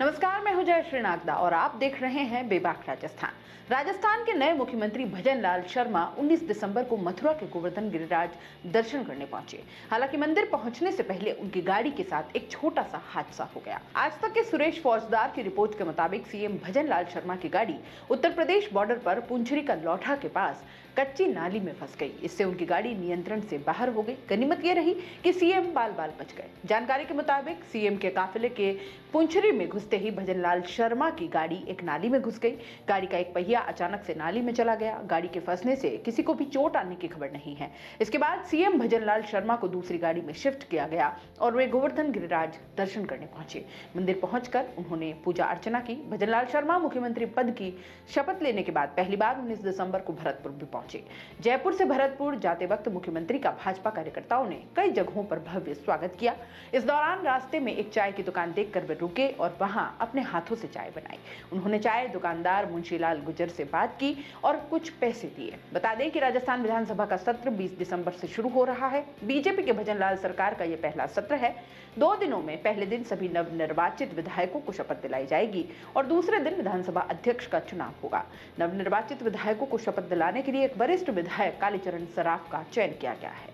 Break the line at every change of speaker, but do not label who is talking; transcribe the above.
नमस्कार, मैं हूं जय श्रीनागदा और आप देख रहे हैं बेबाक राजस्थान। राजस्थान के नए मुख्यमंत्री भजन लाल शर्मा 19 दिसंबर को मथुरा के गोवर्धन गिरिराज दर्शन करने पहुंचे। हालांकि मंदिर पहुंचने से पहले उनकी गाड़ी के साथ एक छोटा सा हादसा हो गया। आज तक के सुरेश फौजदार की रिपोर्ट के मुताबिक सीएम भजन लाल शर्मा की गाड़ी उत्तर प्रदेश बॉर्डर पर पुंछरी का लौठा के पास कच्ची नाली में फंस गई। इससे उनकी गाड़ी नियंत्रण से बाहर हो गई। गनीमत ये रही कि सीएम बाल बाल बच गए। जानकारी के मुताबिक सीएम के काफिले के पुंछरी में घुसते ही भजन लाल शर्मा की गाड़ी एक नाली में घुस गई। गाड़ी का एक पहिया अचानक से नाली में चला गया। गाड़ी के फंसने से किसी को भी चोट आने की खबर नहीं है। इसके बाद सीएम भजन लाल शर्मा को दूसरी गाड़ी में शिफ्ट किया गया और वे गोवर्धन गिरिराज दर्शन करने पहुंचे। मंदिर पहुंचकर उन्होंने पूजा अर्चना की। भजन लाल शर्मा मुख्यमंत्री पद की शपथ लेने के बाद पहली बार 19 दिसंबर को भरतपुर भी पहुंचे। जयपुर से भरतपुर जाते वक्त मुख्यमंत्री का भाजपा कार्यकर्ताओं ने कई जगहों पर भव्य स्वागत किया। इस दौरान रास्ते में एक चाय की दुकान देखकर वे रुके और वहां अपने हाथों से चाय बनाई। उन्होंने चाय दुकानदार मुंशीलाल गुजर से बात की और कुछ पैसे दिए। बता दें कि राजस्थान विधानसभा का सत्र 20 दिसंबर से शुरू हो रहा है। बीजेपी के भजन लाल सरकार का यह पहला सत्र है। 2 दिनों में पहले दिन सभी नवनिर्वाचित विधायकों को शपथ दिलाई जाएगी और दूसरे दिन विधानसभा अध्यक्ष का चुनाव होगा। नवनिर्वाचित विधायकों को शपथ दिलाने के लिए एक वरिष्ठ विधायक कालीचरण सराफ का चयन किया गया है।